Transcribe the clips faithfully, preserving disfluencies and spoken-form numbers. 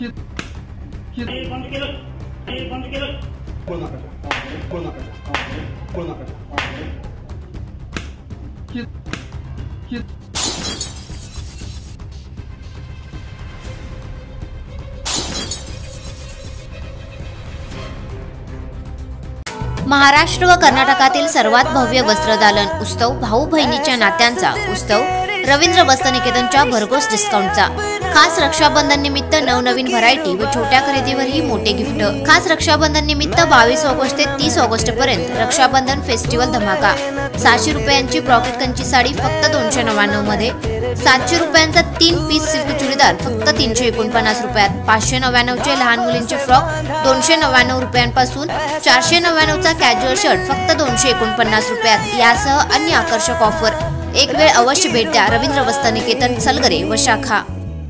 महाराष्ट्र व कर्नाटकातील सर्वात भव्य वस्त्रदालन उत्सव भाऊ बहिणीच्या नात्यांचा उत्सव रवींद्र वस्त्रनिकेतनच्या भरघोस डिस्काउंटचा खास रक्षाबंधन निमित्त नवनवीन व्हरायटी व छोट्या खरेदीवरही मोठे गिफ्ट। खास रक्षाबंधन निमित्त बावीस ऑगस्ट ते तीस ऑगस्ट पर्यंत रक्षाबंधन फेस्टिवल धमाका। सहाशे रुपयांची ब्रॉकेट कंची साडी फक्त दोनशे नव्याण्णव मध्ये, सातशे रुपयांचा तीन पीस सिल्क चुडीदार फक्त तीनशे एकोणपन्नास रुपयात, पाचशे नव्याण्णवचे लहान मुलींचे फ्रॉक दोनशे नव्याण्णव रुपयांपासून, चारशे नव्याण्णवचा कॅज्युअल शर्ट फक्त दोनशे एकोणपन्नास रुपयात यासह अन्य आकर्षक ऑफर। एक वेळ अवश्य भेट द्या रवींद्र वस्त्रनिकेतन सलगरे व शाखा।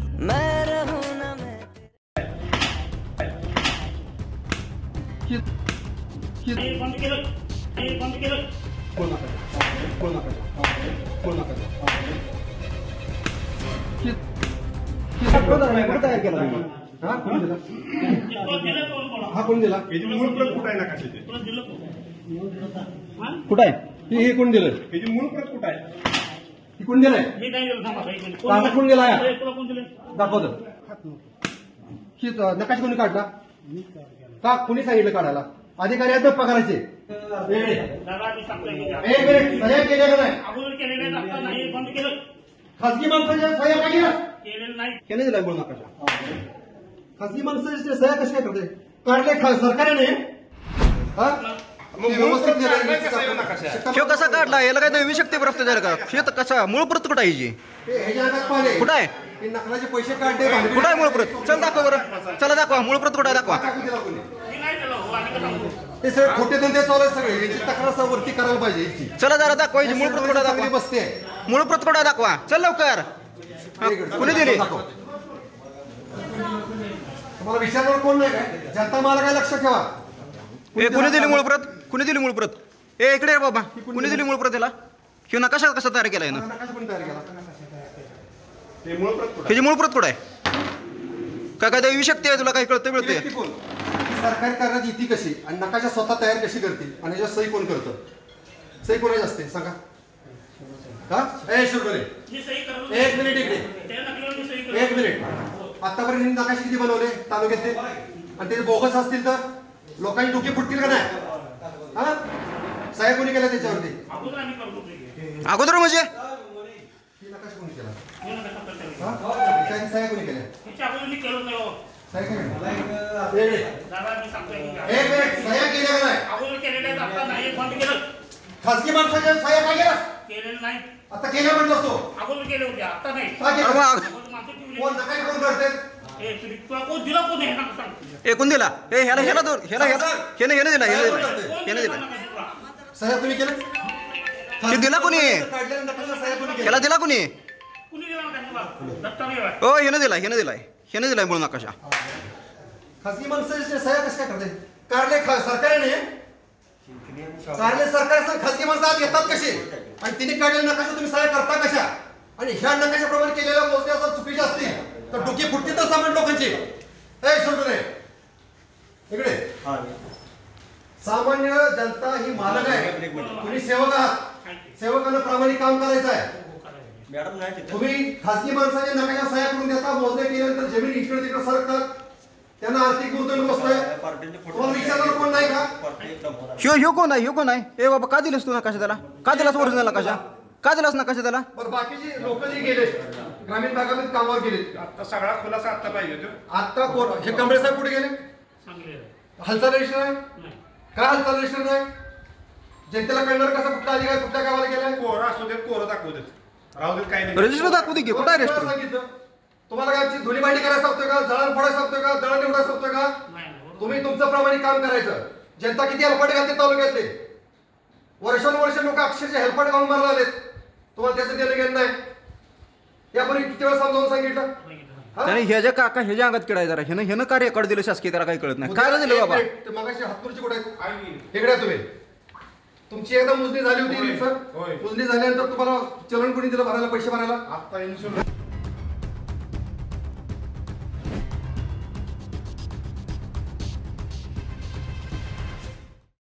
हा कोण दिला? मूळ प्रत कुठे आहे ना कशाची? कुठे आहे हे? कोण दिलं? याची मूळ प्रत कुठे आहे? ही कोण दिलंय? कागद कोण दिला? दाखवतो नकाशा कोणी काढला का? कोणी सांगितलं काढायला? अधिकारी आहेत पगाराचे। खासगी माणसाच्या सह्या काय केले दिलाय बोल नकाशा? खासगी माणसाच्या सह्या कशा काय करते? काढले सरकारने कसा काढला? याला काय नवी शक्ती प्राप्त झालं का? शेत कसा मूळ प्रत कुठं आहे? कुठं आहे? नकलाचे पैसे काढले कुठं आहे मूळ प्रत? चल दाखवा बरं, चला दाखवा मूळ प्रत कुठं आहे दाखवा। ते सगळे खोटे धंदे चालू आहेत सगळे, याची तक्रार वरती करायला पाहिजे। चला जरा दाखवा मूळ प्रत कुठं दाखवा। बसते मूळ प्रत कुठं दाखवा, चल लवकर। कुणी दिली? तुम्हाला विचारणार कोण नाही काय? जनता मला काय लक्ष ठेवा। ए कुणी दिली मूळ प्रत? कुणी दिली मूळ प्रत? ए इकडे बाबा, कुणी दिली मूळ प्रत? याला किंवा नकाशा कसा तयार केलाय ना? नकाशा कोणी तयार केला? त्याची मूळ प्रत कुठं आहे? काय काय दैवी शक्ती आहे? तुला काही कळतं मिळते? सरकारी करण्याची इती कशी आणि नकाशा स्वतः तयार कशी करते आणि याच्यावर सही कोण करतं? सही कोणाची असते सांगा? एक मिनिट इकडे, एक मिनिट। आतापर्यंत नकाशे किती बनवले तालुक्यातले? आणि ते बोगस असतील तर लोकांची डोके फुटतील का नाही? हा सह्या कोणी केल्या त्याच्यावरती? अगोदर म्हणजे नकाशा कोणी केला? सह्या कोणी केल्या? खासगी माणसाच्या सह्या काय केल्या? आता केल्या म्हणतो असतो कोण करते? एकूण दिला? ए ह्याला ह्याला दोन ह्याला ह्याला ह्याने ह्याने दिला ह्याने दिला ह्याने दिला सह्या तुम्ही केलं? दिला कोणी? ह्याला दिला कोणी? हो ह्याने दिला ह्याने दिलाय ह्याने दिलाय मूळ नकाशा। खासगी माणसाच्या सह्या कशा काय करते? काढले सरकारने, काढले सरकार, खासगी माणसं आत येतात कसे? आणि तिने काढलेला नकाशा तुम्ही सह्या करता कशा? आणि ह्या नकाशाप्रमाणे केलेल्या मोजण्या जर चुकीच्या असतील तर डोकी फुटतील तर सामान्य लोकांची। ए सोडू नये इकडे। सामान्य जनता ही मालक आहे, तुम्ही सेवक आहात। सेवकांना प्रामाणिक काम करायचं आहे। तुम्ही खासगी माणसाच्या नकाशा सह्या करून देता, मोजण्या केल्यानंतर जमीन इकडे तिकडे सरकतात, त्यांना आर्थिक गुंतवणूक बसतोय। तुम्हाला विचारणार कोण नाही का? ह्यो ह्यो कोण आहे? ह्यो कोण आहे? ए बाबा का दिलंस तू नकाशा त्याला? का दिलास ओरिजिनल नकाशा? का दिलास नकाशा त्याला? पण बाकीचे लोक जे गेले ग्रामीण भागामध्ये कामावर गेले, आता सगळा खुलासा आता पाहिजे। आता कोण? हे कमळे साहेब कुठे गेले? हालचाल रजिस्टर आहे काय? हालचाल रजिस्टर नाही? जनतेला कळणार कसं कुठला अधिकारी कुठल्या गावाला गेलाय? कोरा असू देत, कोरं दाखवू देत, राहू देत, काही नाही। रजिस्टर दाखवू दे की कुठं आहे रजिस्टर? सांगितलं तुम्हाला काय धुली भांडी करायला सांगतोय का? जळण फोडायला सांगतोय का? दळण निवडायला सांगतोय का? तुम्ही तुमचं प्रामाणिक काम करायचं। जनता किती हेलपाटे घालते तालुक्यातले, वर्षानुवर्ष लोक अक्षरशः हेलपाटे घालून मारला आलेत, तुम्हाला त्याचं देणं घेणं नाही। यापूर्वी किती वेळा समजावून सांगितलं? आणि ह्याच्या काका ह्याच्या अंगात किडाय जरा ह्यानं ह्यानं कार्य रेकॉर्ड दिलं शासकीय, त्याला काही कळत नाही। काय दिलं बाबा? मगाशी हातपूरची कुठे आहेत? इकडे तुम्ही तुमची एकदा मोजणी झाली होती सर, मोजणी झाल्यानंतर तुम्हाला चलन कोणी दिलं भरायला, पैसे भरायला? आता